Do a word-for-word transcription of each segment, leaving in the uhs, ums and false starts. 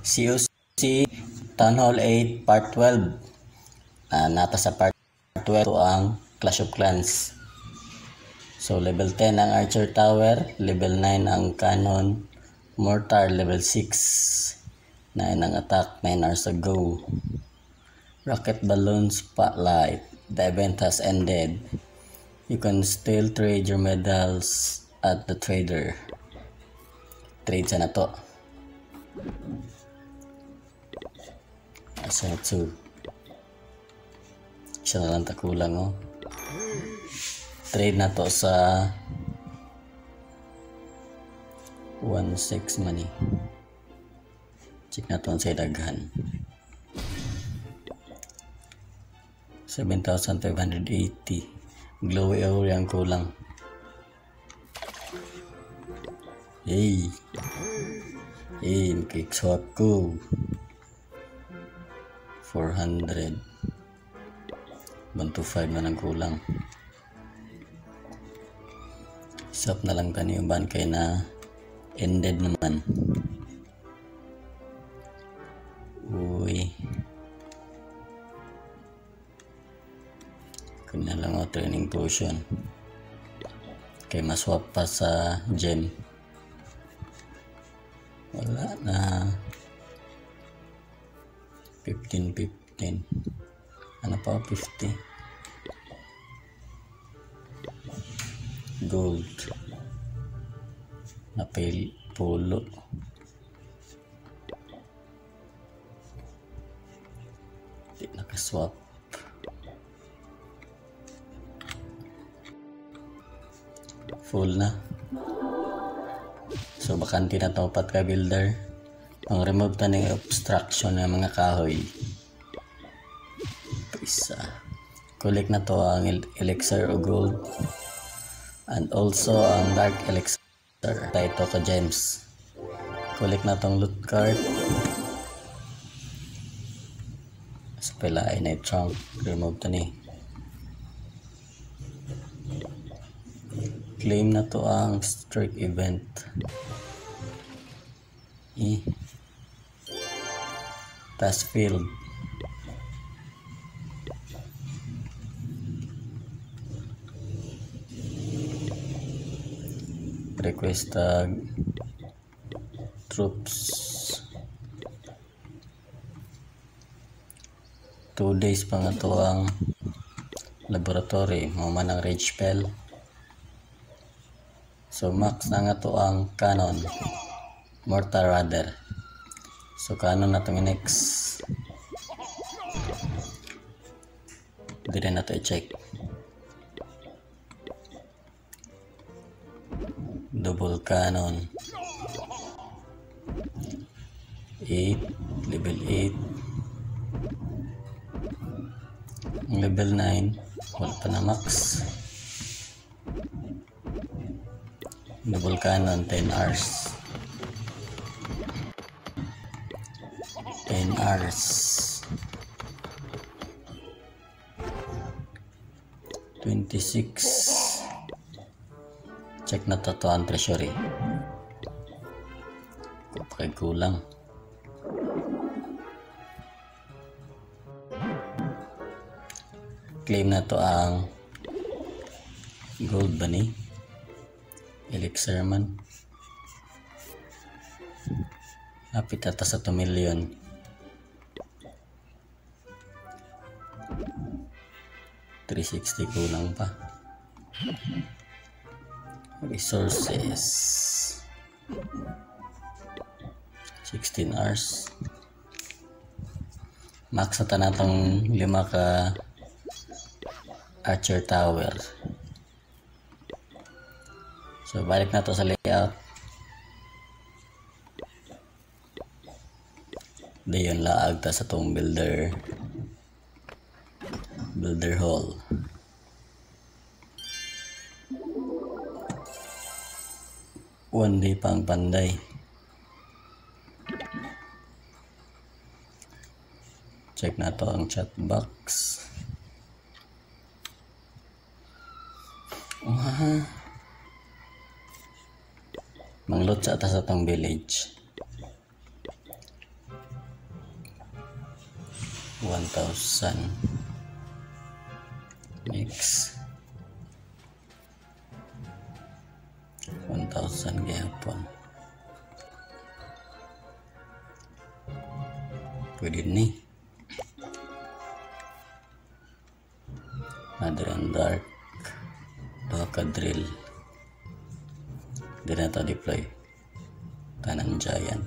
C O C Town Hall eight Part twelve. Uh, nata sa Part twelve ang Clash of Clans. So level ten ang Archer Tower, level nine ang Cannon Mortar, level six nine ang attack, nine hours ago. Rocket Balloon Spotlight. The event has ended. You can still trade your medals at the trader. Trade sa na to. Asa ito. Isa na lang takulang oh. Trade na to sa one six money. Check na to sa daghan. seven thousand five hundred eighty. Glowy ore ang kulang. Hey. Hey, makik-swap ko. four hundred. one twenty-five na lang kulang. Swap na lang tani yung ban kay na ended naman. Uy. Kanya lang o training potion. Kay maswap pa sa gem. Wala na. fifteen fifteen. Ano pa? fifty. Gold. Napil polo. Di nakaswap. Full na. So bakante na to pat ka builder. Pang remove ta ng obstruction ng mga kahoy. Isa. Collect na to ang elixir o gold. And also ang dark elixir. Tayo to ka gems. Collect na tong loot card. Sa pila ay na trunk. Remove ta ni. Claim na to ang streak event. Eh. Task field. Request tag. Troops. Two days pa nga to ang laboratory. Maman ang rage spell. So max na nga to ang Cannon Mortar rather. So Cannon na itong next. Hindi rin na to i-check. Double Cannon eight. Level eight. Level nine. Wala pa na max. Double Cannon ten hours. ten hours. twenty-six. Check na to to ang treasury. Kapag kulang. Claim na to ang gold bunny. Elixir man. Lapit ata sa two million. three sixty kulang pa. Resources. sixteen hours. Max ata na itong lima ka Archer Tower. So balik na to sa layout. Dayon laag ta sa tong builder. Builder hall. One day pang panday. Check na to ang chat box. Wow. Manglot sa atas atong village. one thousand. Next one thousand gihapon. Pwede ni Mother and Dark duha ka drill. Di na ito deploy tanang giant.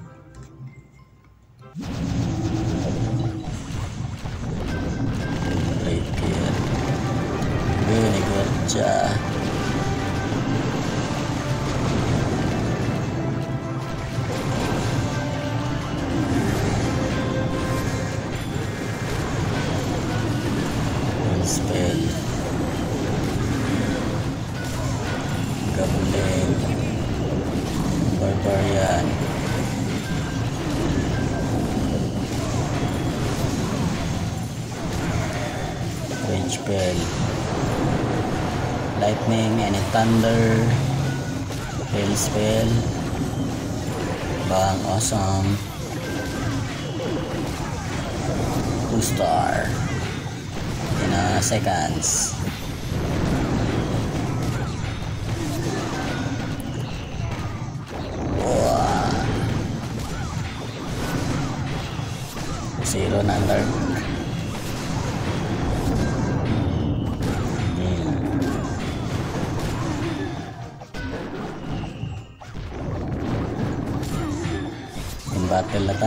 Right here gini gurja. Spell Goblin Barbarian Rage Spell Lightning and Thunder Hail Spell Bang Awesome two star in uh, seconds. Wow. Zero na dark. Hmm. In battle na ta.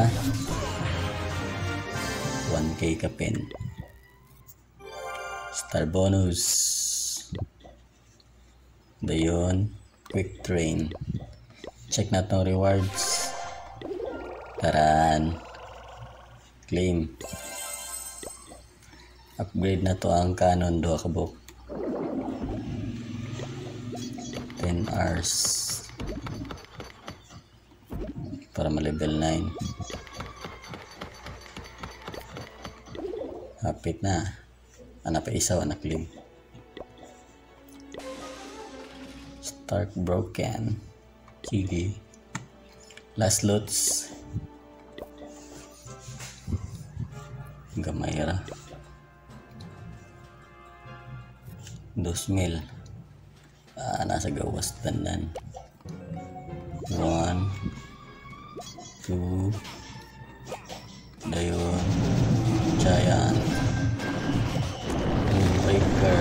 one K ka pin. Star bonus. Dayon, quick train. Check na itong rewards. Taran. Claim. Upgrade na to ang cannon. Duha ka book. ten hours. Para ma-level nine. Hapit na. Anak pa isaw, anak lim. Start broken. Sige. Last lots. Gamay ra. Dos mil. Ah, nasa gawas tandan. One. Two. Dayon. Giant. Breaker.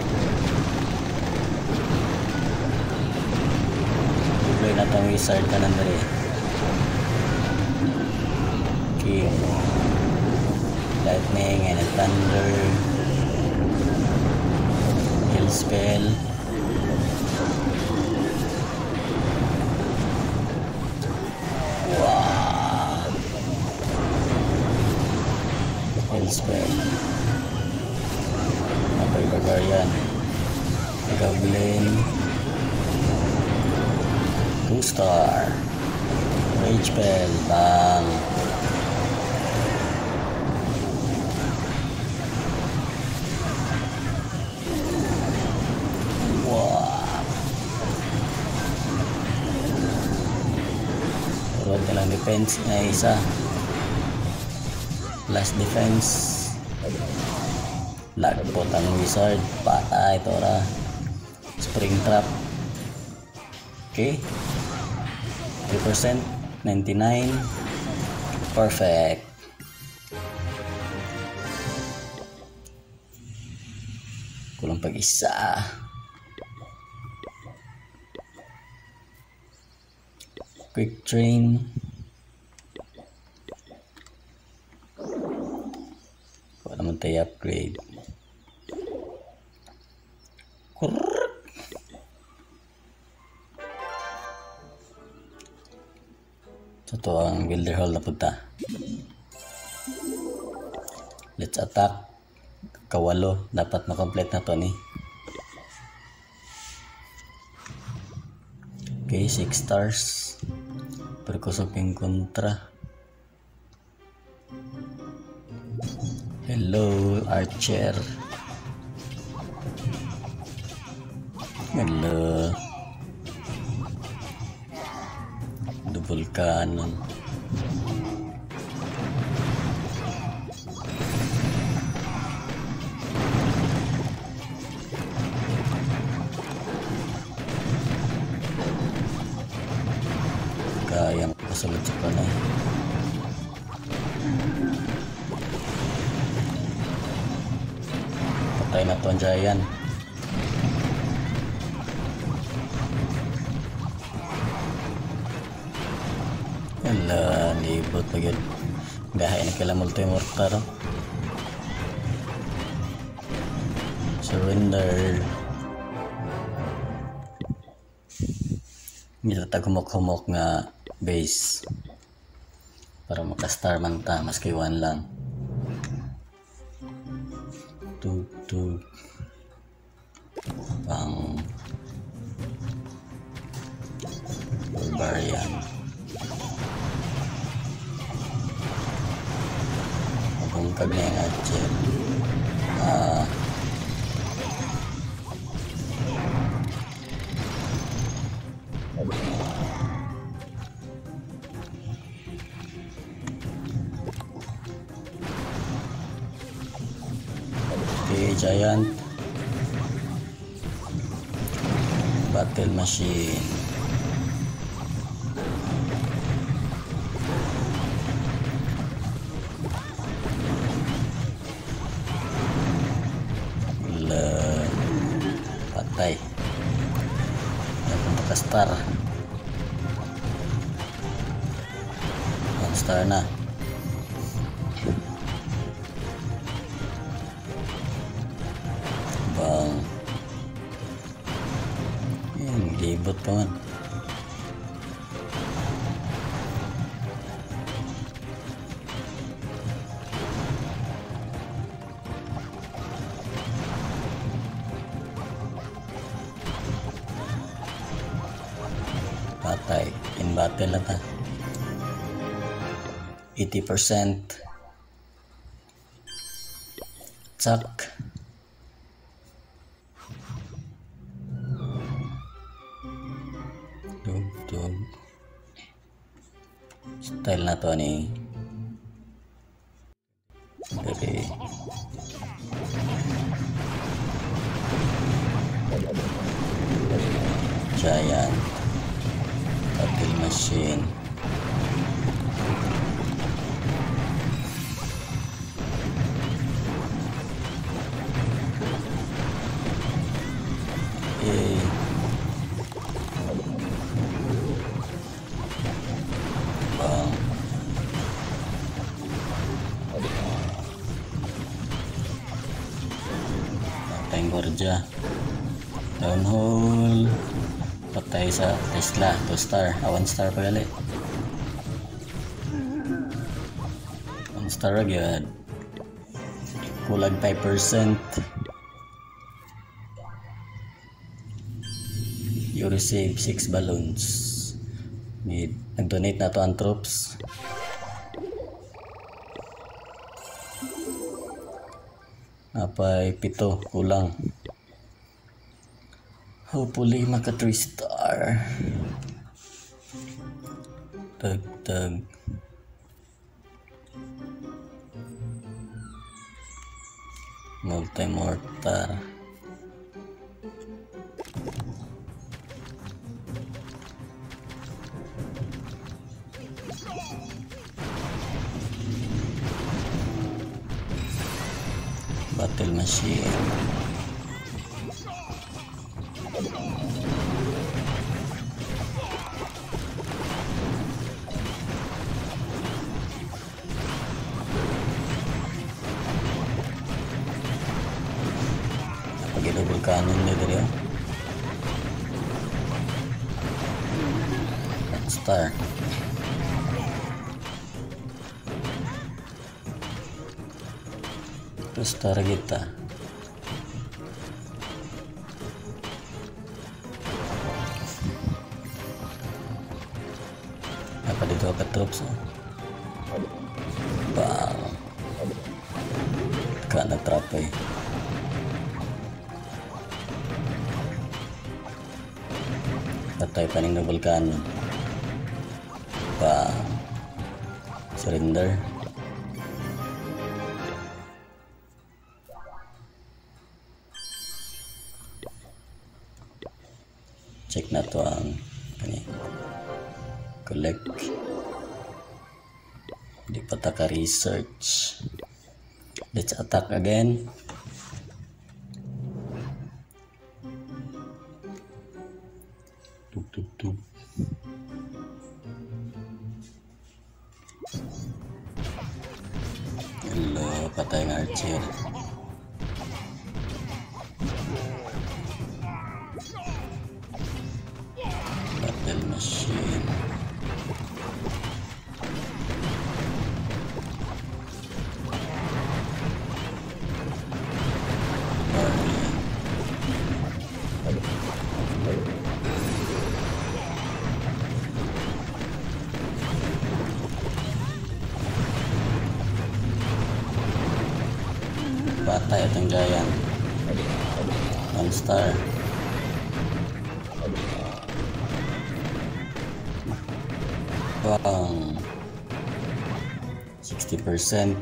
Deploy na itong wizard ka nang dali. King. Lightning and Thunder. Hail Spell. Wow. Hail Spell. Barbarian, Goblin, two star, Rage Spell, bang. Wow. Roll ka lang defense na isa. Last defense. Lagpot ang wizard. Patay ito ra. Spring trap. Okay. three percent. ninety-nine. Perfect. Kulang pag isa. Quick train. Kung naman tayo upgrade. Ito ang builder hall na punta. Let's attack. Kawalo. Dapat makomplete na to ni. Okay, six stars. Perkusok yung kontra. Hello, Archer. Hello. Double cannon. kayang kasulod sa panay. Patay na to ang giant. Wala, libot na yun. Dahil na kila multi-mortar. Surrender. Hindi tatag humok-humok nga base. Para makastar man ta, maski one lang. Tug, tug. Pang Barbarian. Bungkag na yung archer. Ah. Okay, giant. Battle machine. Patay. Punta ka star. One star na. Bang. Yan, libot pa man. Patay. In battle na ta. eighty percent. Tsak. Dug, dug. Style na to ni Bebe. Giant. Battle machine. Eh. Bang. Patay Gorja. Downhole. Patay sa Tesla. two star. Ah, one star pa gali. one star agad. Kulag five percent. You receive six balloons. Need nag-donate na to ang troops. Napay pito kulang. Hopefully maka three star. Tag tag. Multi-mortar. Battle machine. Pag-double cannon na dito. Star. Terus star kita. Apa dito ka troops? Bang. Kana trape. Patay pa ning double cannon. Bang. Surrender. Check na to ang kani Collect. Di pa taka research. Let's attack again. Tug tug tug. Hello, patay ng archer. Battle machine. Patay itong giant. One star. Bang. sixty percent.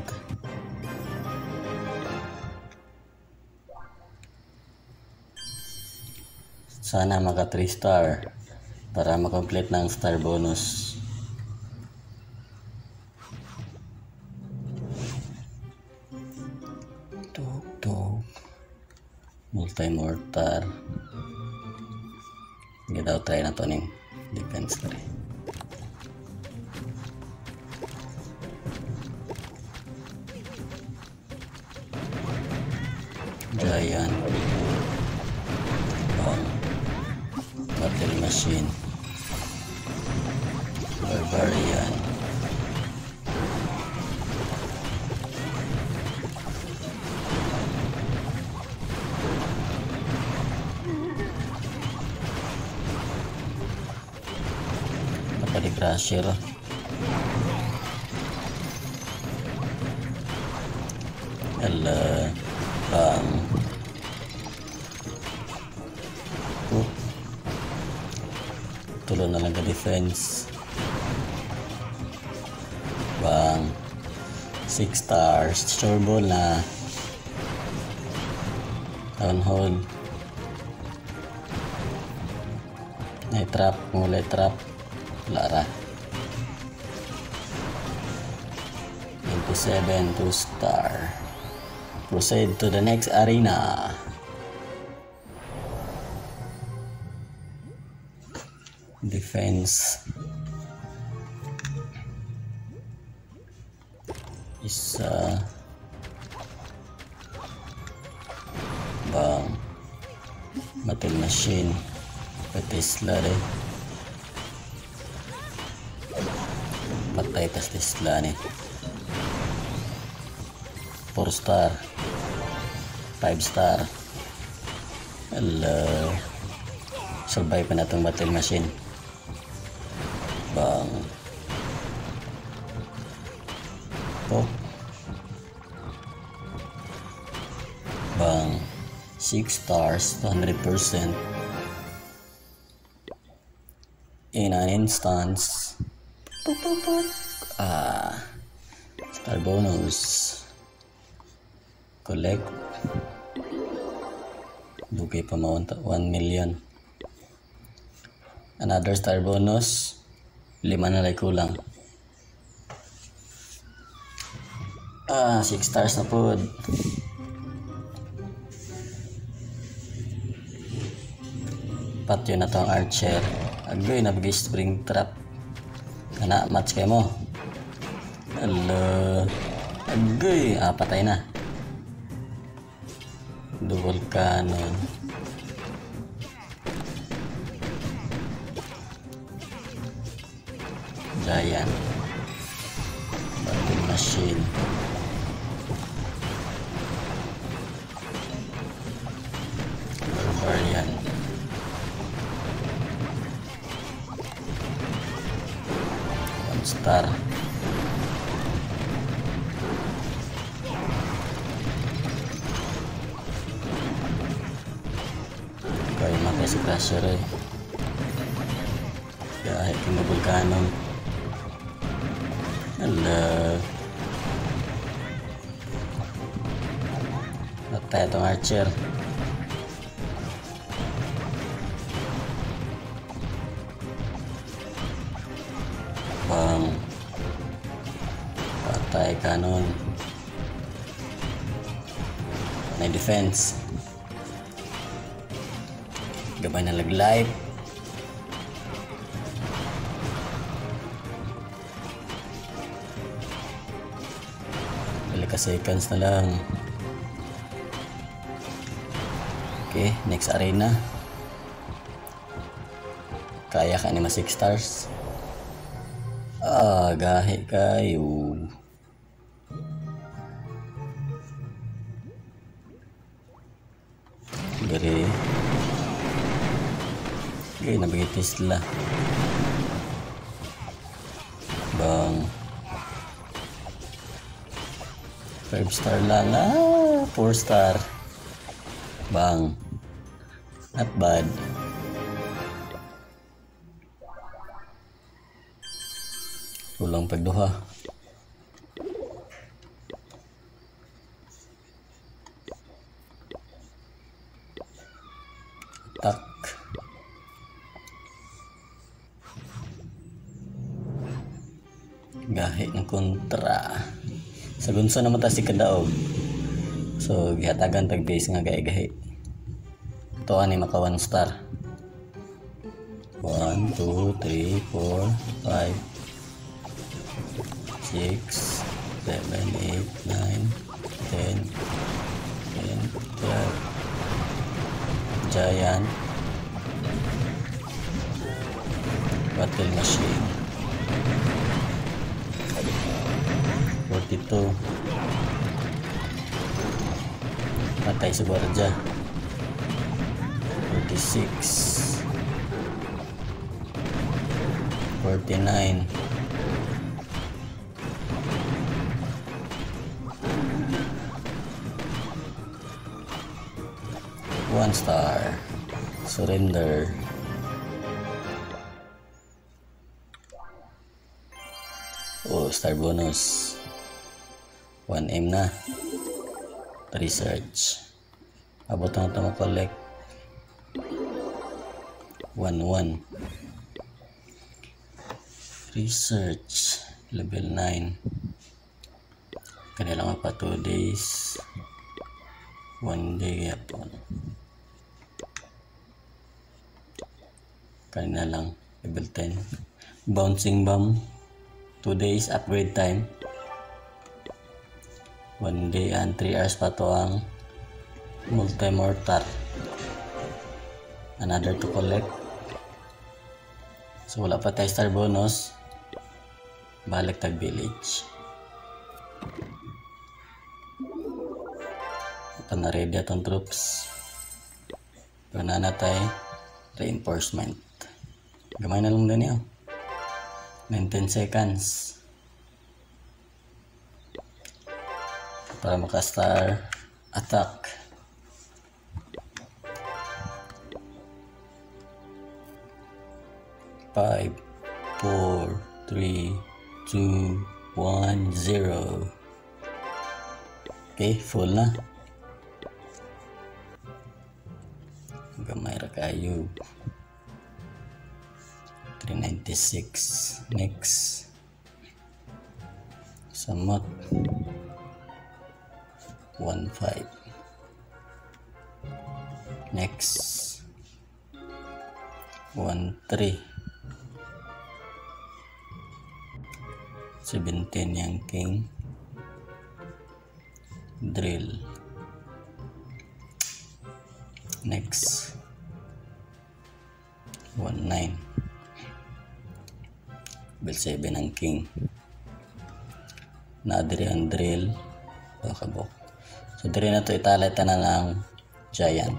Sana maka three star para makomplete ng star bonus. Multi-mortar. Hindi daw try na to ning defense na rin. Giant. Oh. Battle machine. Barbarian. Di crusher. Hello. Bang. Oh. Tulo na lang ka defense. Bang. Six stars. Sure ball na. Town hall. Night trap. Mulai trap. Lara. twenty-seven, two star. Proceed to the next arena. Defense. Isa. Bang. Battle machine. Tesla rin. Patay tas Tesla ni. four star. five star. Hello. Survive pa na itong battle machine. Bang. Oh. Bang. six stars. two hundred percent. In an instance. Ah, star bonus. Collect. Bugay pa mo one million. Another star bonus. Lima na lang kulang. Ah, six stars na po. Patyo na to ang archer. Agoy na bigay spring trap. Kana match kayo mo. Hello. Agoy. Ah, patay na. Double cannon. Giant. Battle machine. Barbarian. One star. Kaya matay si Crusher eh. Kahit yung double cannon. Hello. Patay itong archer. Patay cannon. May defense. Gabay na lag-life. Balik ka seconds na lang. Okay, next arena. Kaya ka ni ma six stars. Ah, gahi kayo. Dari okay, nabigitis sila. Bang five star lang. Ah, four star. Bang, not bad. Ulang pagduha. Tak. Gahi ng kontra. Sa gunso naman ta si Kadaog. So gihatagan tag base nga gahi-gahi. Ito ani maka one star. one, two, three, four, five, six, seven, eight, nine, ten, ten, twelve. Giant. Battle machine. forty-two. Patay sa Borja. forty-six. forty-nine. One star. Surrender. Oh, star bonus. one M na. Research. Abot na ito collect. one one. Research. Level nine. Kanila nga pa two days. one day yapon. Kanina lang. Level ten. Bouncing bomb. two days upgrade time. one day and three hours pa to ang multi-mortar. Another to collect. So wala pa tayo star bonus. Balik tag village. Ito na ready atong troops. Gana na tayo reinforcement. Gamay na lang din yun. nineteen seconds. Para maka-star attack. five, four, three, two, one, zero. Okay, full na. Gamay ra kayo. three ninety-six. Next. Samot. one five. Next. one three. seventeen yang king. Drill. Next. one nine. Bill seven ang king. Na-diri ang drill. Kabok. So diri na to italay tanan ang giant.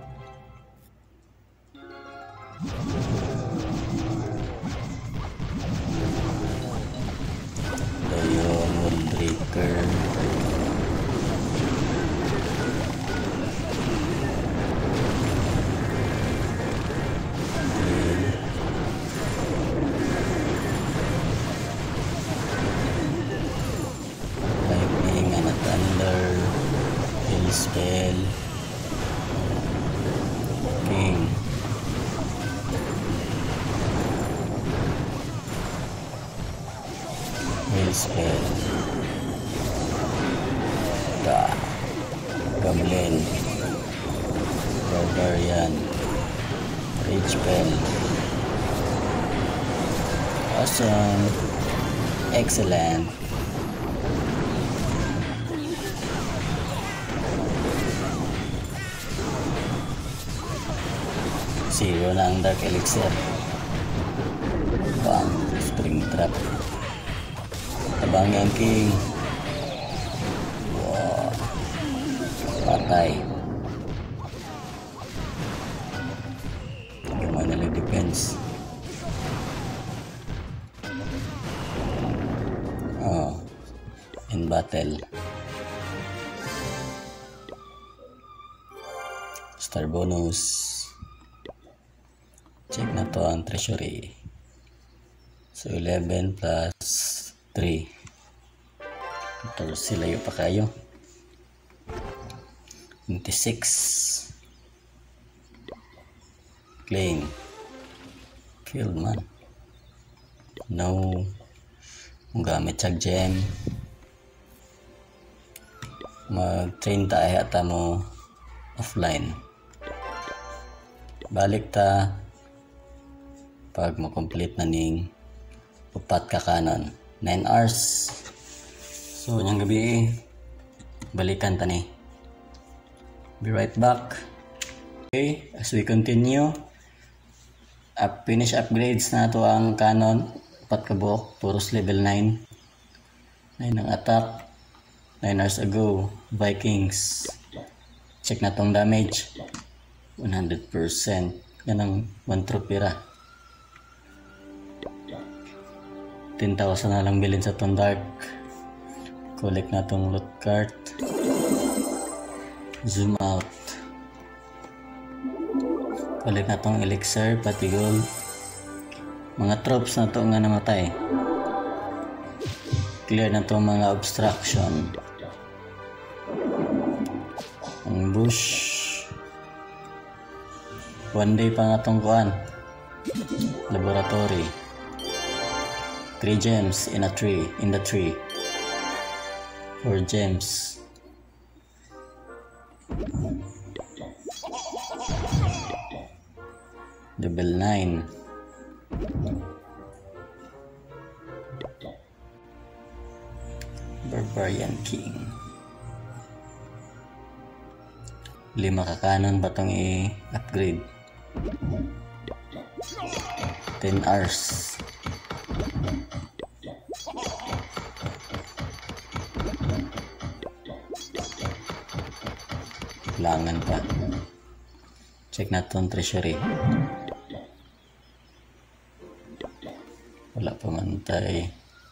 Ayun, Wallbreaker. Lightning and a thunder. Spell. King. Will spell. Gamelin, Barbarian, Rage Spell. Awesome. Excellent. Zero na ang Dark Elixir. Bang, Spring Trap. Tabang yang King. Wow. Patay. Gimana lang defense. Oh, in battle. Star bonus. Check na to ang treasury. So eleven plus three. Ito silayo pa kayo. twenty-six. Claim. Kill man. No. Gamit sa gem. Mag-train tayo ata mo offline. Balik ta pag mo-complete na ning upat ka kanon. nine hours. So, nyang gabi balikan ta ni. Be right back. Okay, as we continue, up, finish upgrades na to ang kanon. Upat ka buok, puros level nine. nine ang attack. nine hours ago, Vikings. Check na tong damage. one hundred percent. Yan ang one trophy ra. ten thousand na lang bilhin sa tong dark. Collect na tong loot cart. Zoom out. Collect na tong elixir, pati gold. Mga tropes na to nga namatay. Clear na tong mga obstruction. Ang bush. One day pa nga tong kuan. Laboratory. Three gems in a tree, in the tree. Four gems. Level nine. Barbarian King. Lima kakanon ba itong i-upgrade? ten hours. Kailangan pa. Check na itong treasury. Wala pa mantay.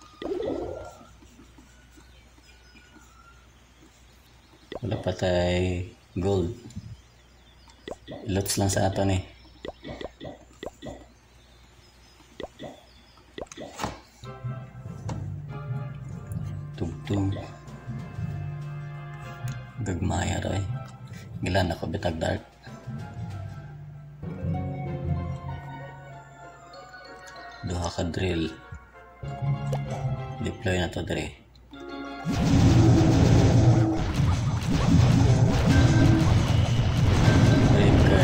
Wala pa tayo gold. Lots lang sa ato ni. Tugtog. Gagmaya ray. Gilan ako bitag dark. Duha ka drill. Deploy na to dire. Breaker.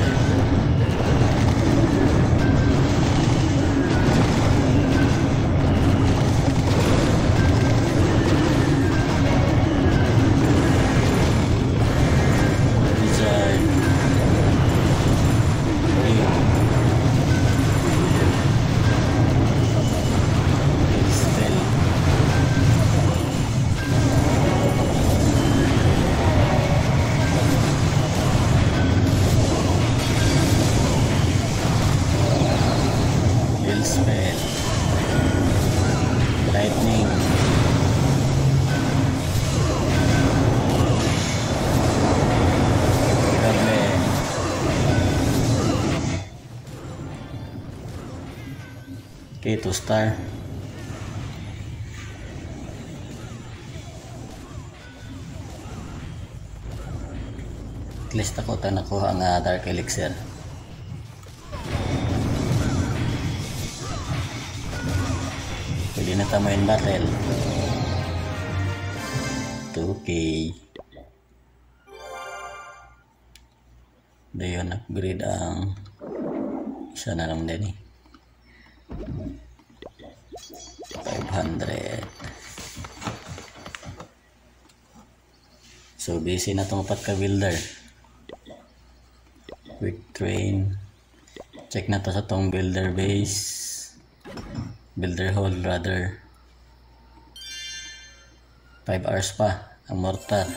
Lightning. Grabe. Okay, two star. At least ako ito nakuha nga Dark Elixir. Pwede na tamo in battle. two K. Dayon upgrade ang isa na lang din eh. five hundred. So busy na itong upat ka builder. Quick train. Check na to sa tong builder base. Builder hall rather. five hours pa ang mortar.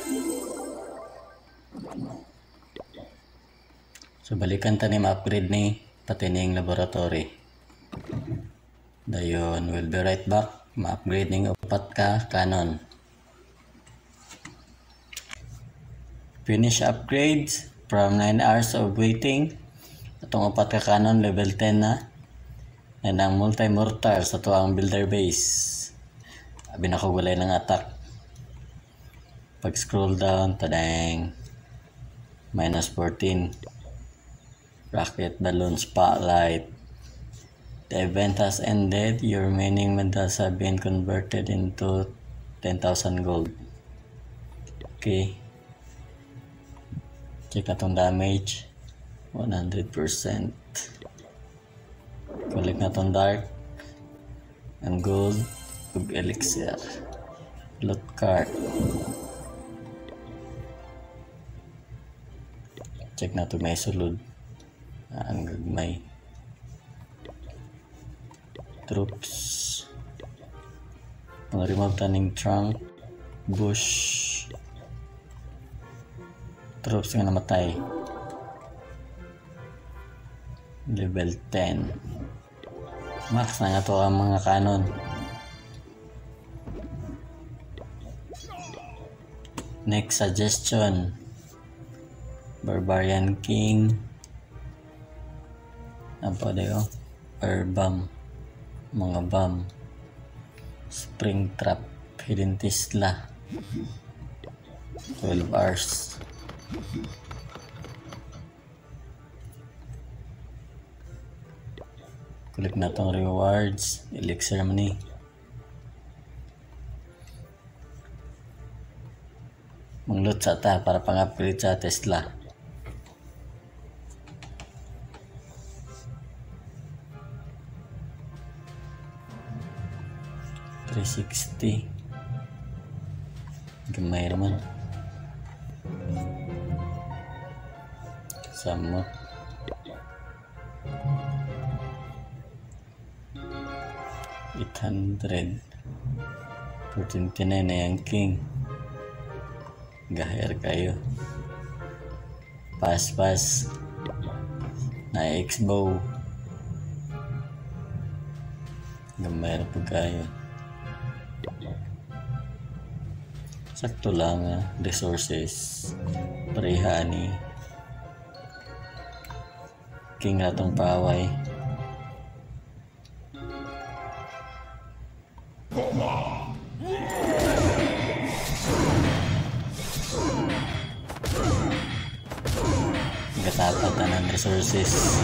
So balikan ta ni ma-upgrade ni pati ning laboratory. Dayon, we'll be right back. Ma-upgrade ning upat ka cannon. Finish upgrades from nine hours of waiting. Itong upat ka cannon level ten na. And ang multi-mortar sa tuwang builder base. Abi na ko gulay ng attack. Pag scroll down, tadang minus fourteen. Rocket balloon spotlight. The event has ended. Your remaining medals have been converted into ten thousand gold. Okay. Check na tong damage. one hundred percent. Collect na tong dark and gold ug elixir. Loot card. Check na to may sulod. Ang gagmay. Troops. Pang-remove taning trunk. Bush. Troops nga namatay. Level ten. Max na nga to ang mga cannon. Next suggestion. Barbarian King. Apa dayo? Air bomb. Mga bomb. Spring trap. Hidden Tesla. twelve hours. Kulik na tong rewards. Elixir man eh. Mangloot sa ta para pang-upgrade sa Tesla. three sixty. Gamay naman. Samot. eight hundred. four twenty-nine na yung king. Gahir kayo. Pass pass. Na X-bow. Gamay na po kayo. Sakto lang ah, resources. Pareha ni king ratong paway. Gatapat na ng resources.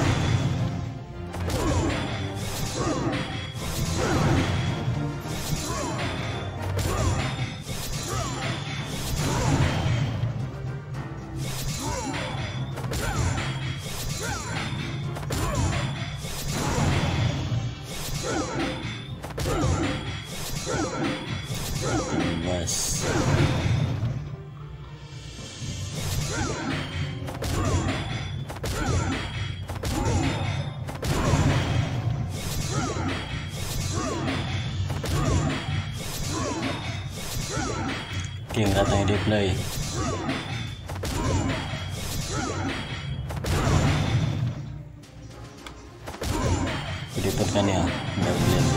Bas. King ratang i-deploy. Dipot ka niya. Berlin.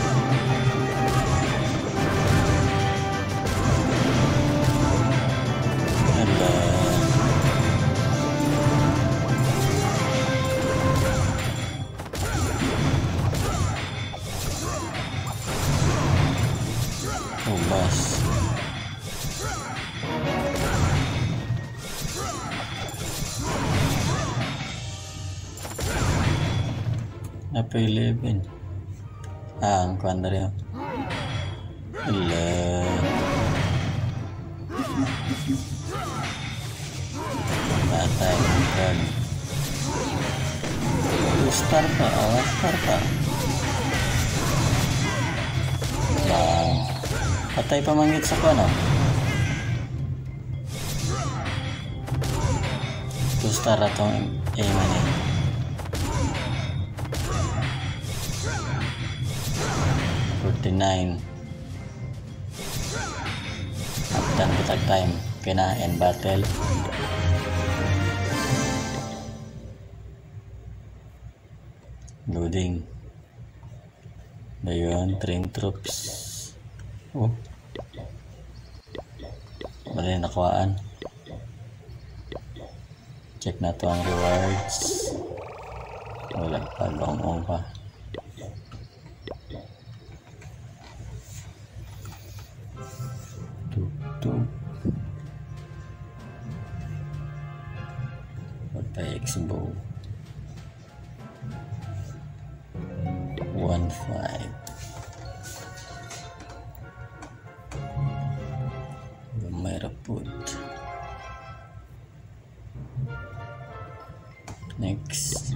Hello. Oh, bas. Apa eleven? Ah, ang kuanda rin. Hello. Patay ng card. two star pa, oh, one star pa. Wow. Patay pa manggit sa ko, no? two star atong aiman eh. forty-nine. After bitag time, kina end battle. Loading. Dayon, train troops. Oh. Bali nakuhaan. Check na to ang rewards. Wala pa, long-ong pa. Tuk-tuk. Pagpa-exbo. one five. May raput. Next.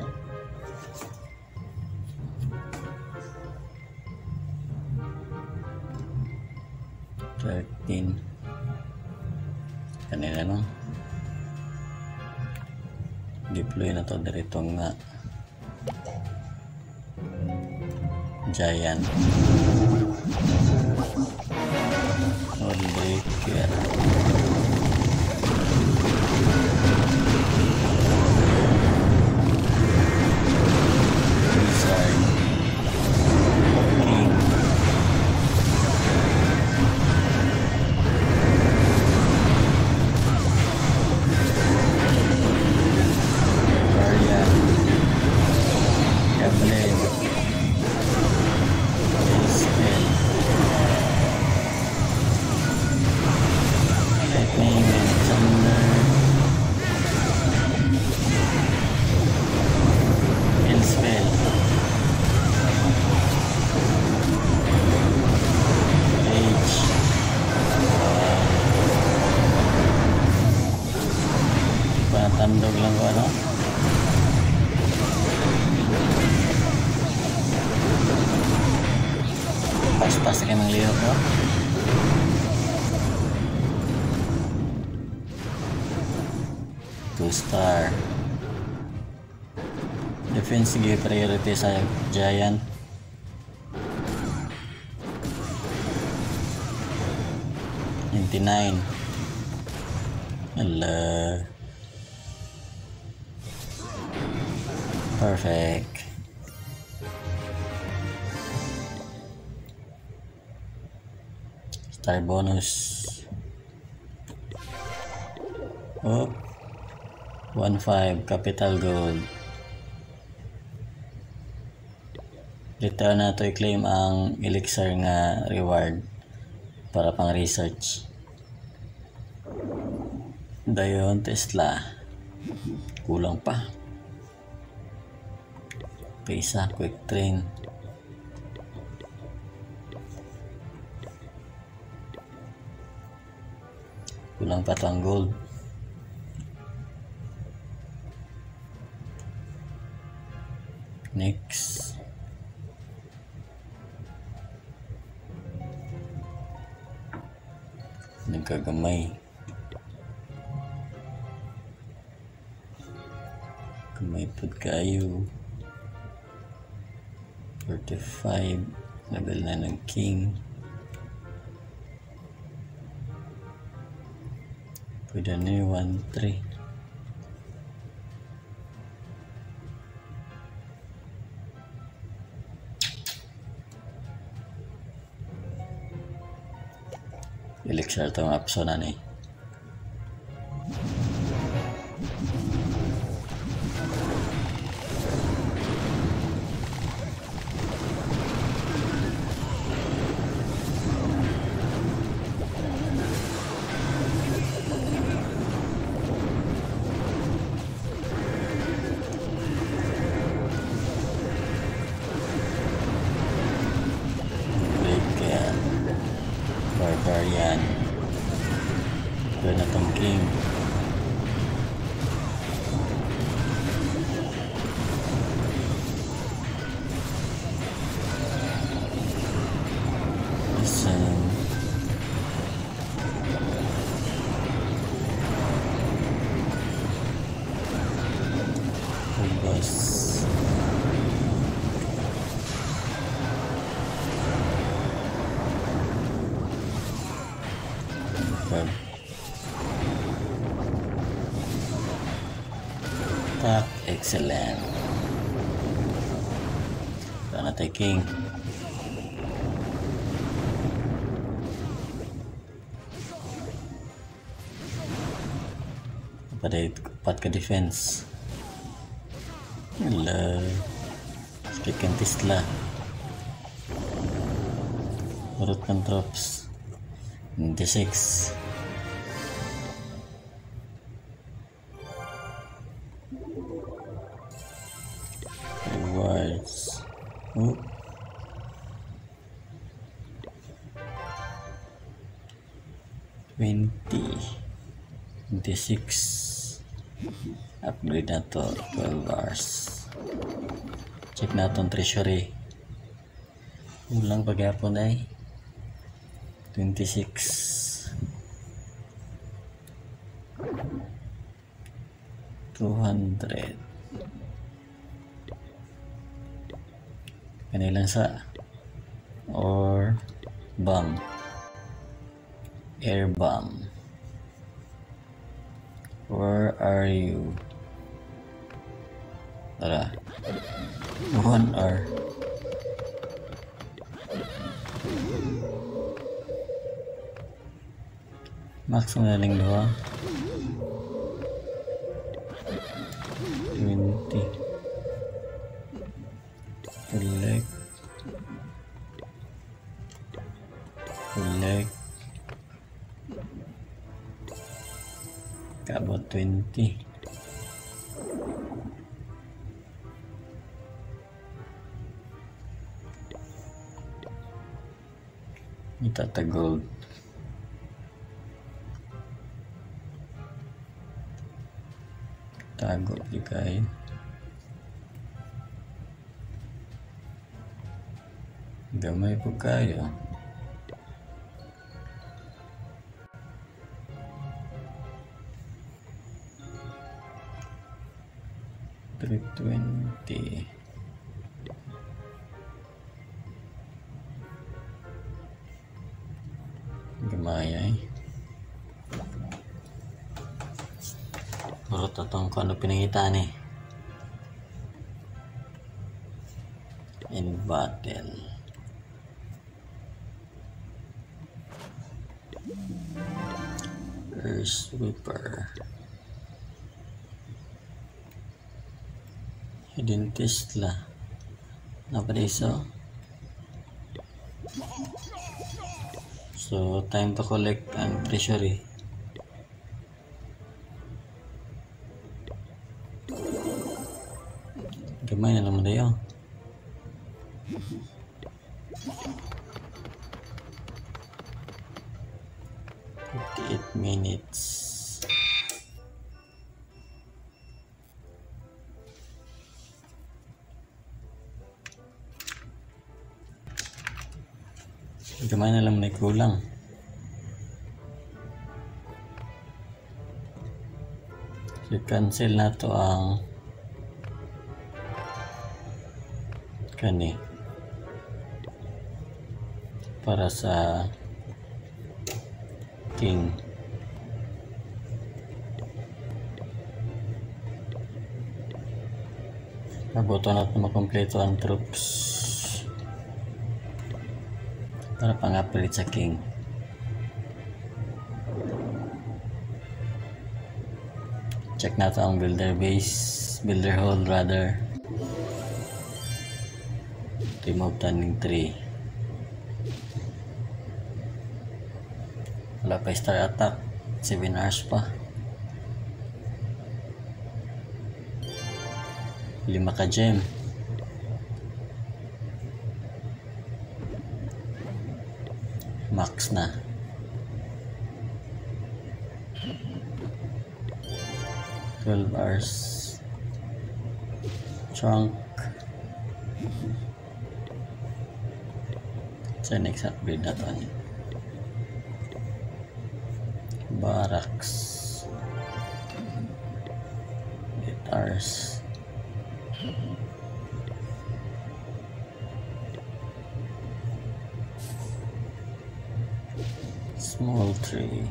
thirteen. Kanina no? Deploy na to dirito nga Giant. Breaker. Wizard. King. Guardian. Gablin. Spell. Lightning and thunder. And spell. Rage. Panatandog lang ko ano. Pas-pas kayo ng lihok ko. two star. Defense sige priority sa Giant. ninety-nine. Ala. Perfect. Star bonus. Oh. one five capital gold. Dito na to i-claim ang elixir nga reward para pang research. Dayon Tesla. Kulang pa. Pisa quick train. Kulang pa to ang gold. Next. Nagkagamay. Kamay pod kayo. forty-five. Level na ng king. Pwede na yung one three. Elixir itong option na ni. Barbarian. Doon na tong king. So Ubas Pag Tak, excellent. Sana taking. Pada kupat ke defense. Ala, stricken Tesla. Urut kan troops. ninety-six. Rewards. Oh. twenty. twenty-six. Upgrade na to. twelve hours. Check natin treasury. Ulang paghapon ay twenty-six. two hundred. Kanilang sa or bomb, air bomb. Where are you? Tara, one hour. Max na lang dua. twenty. Collect. Collect. Kabot twenty. Itata gold. Tago di kayo. Gamay po kayo. three twenty. Gamay ay. Urot na itong kung ano pinangitaan eh. In battle. Earth Sweeper. Hidden Tesla. Apa iso? So time to collect ang treasury. Gamay na naman tayo. fifty-eight minutes. Gamay na lang na kulang. So cancel na to ang kani para sa king. Mabuto natin makompleto ang troops para pang-upgrade sa king. Check natin ang builder base, builder hold rather. Remove turning tree. Wala pa star attack. seven hours pa. lima ka gem. Max na. twelve hours. Trunk. So next upgrade na to. Barracks. Guitars. Small tree.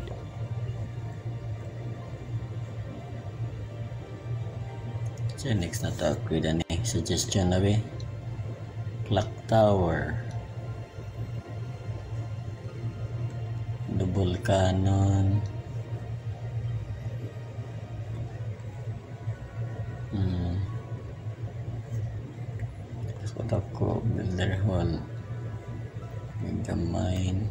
So next na to upgrade na ni suggestion na be. Clock tower. Double cannon. Hmm. So ako builder hall. Mega mine.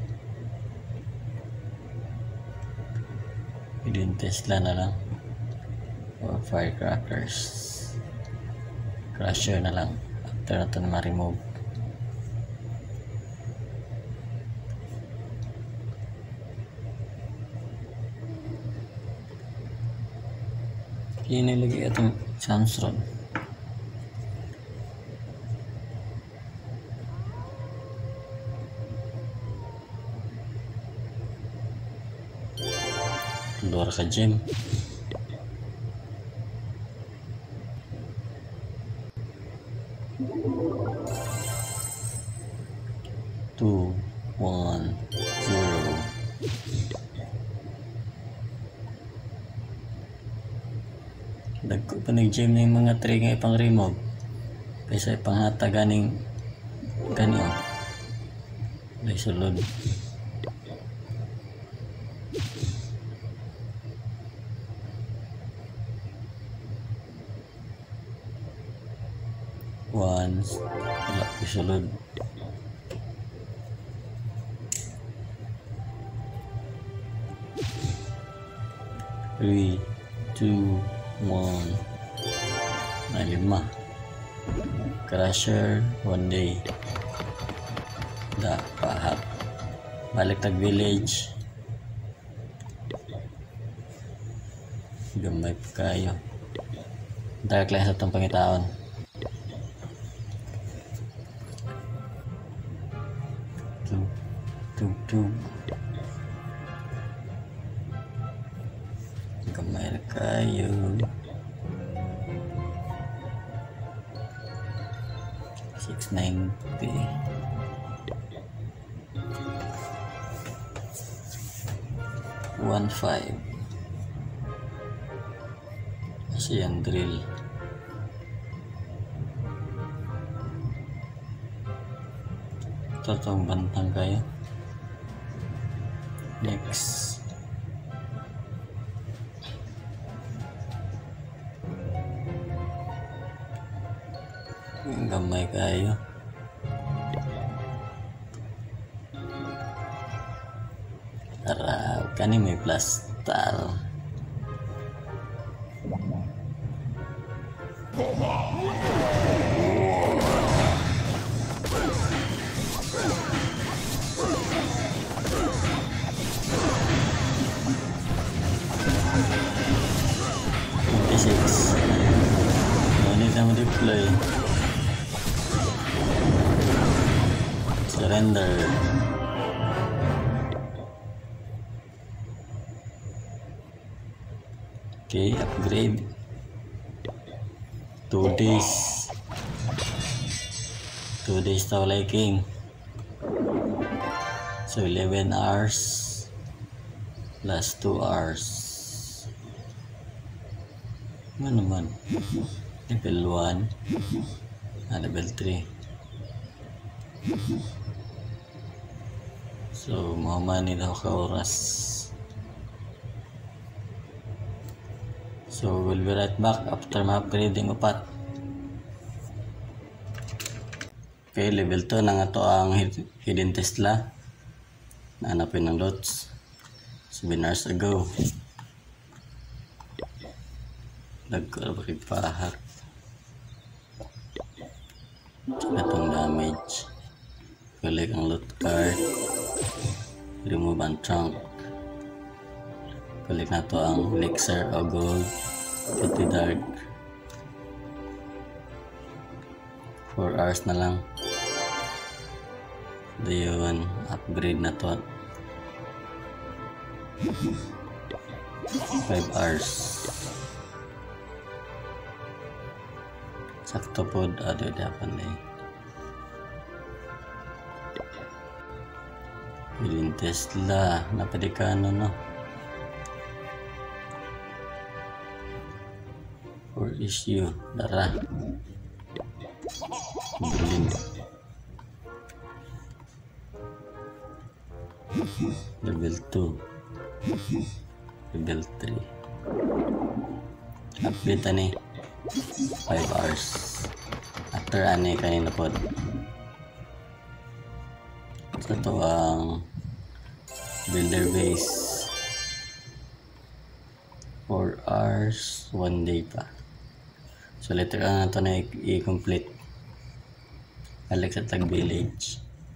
Hidden Tesla na lang. Or firecrackers. Crusher na lang after natin ma-remove. Inilagay itong chance rod. Luar ka gem. Two, one, zero. Dagko pa nag-gem na yung mga tray nga ipang remove. Kaysa ipanghata ganing gani o. May sulod. Once, wala po sulod. Three, two, one. Na lima. Crusher, one day. Da, pahat. Balik tag village. Gamay pa kayo. Dark lang sa itong pangitaon. Tug, tug, tug. Gamay na kayo. six ninety. one five. Kasi yan drill. Ito itong bantang kayo. Next. Gamay kayo. Tara, kani may plastar. twenty-six. No need na mo-deploy. Surrender. Okay, upgrade. Two days. Two days to liking. So eleven hours plus two hours. Ano naman? Level one. Ah, level three. So, mahamani daw ka oras. So, we'll be right back after ma-upgrading upat. Okay, level two na nga to ang Hidden Tesla. Nahanapin ng lots. seven hours ago. Nagkaroon ba kipahat. Tsaka itong damage. Balik ang loot card. Remove ang trunk. Balik na to ang elixir o gold. Pati dark. four hours na lang. Dayon, upgrade na to. five hours. Sakto po, ado dapat na eh. Bilin Tesla, napadikano no. For issue, dara. Bilin. Level two. Level three. Update ani. five hours. After ani kanina po. So ito ang builder base. four hours, one day pa. So later on na ito na i-complete. Balik sa tag village.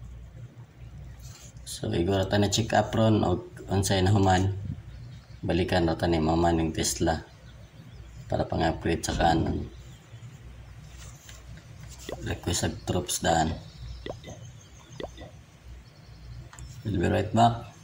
So iguro ta na check up ron o unsay na human. Balikan ra ta ni maman yung Tesla para pang-upgrade sa kanon. Request ag troops daan. We'll be right back.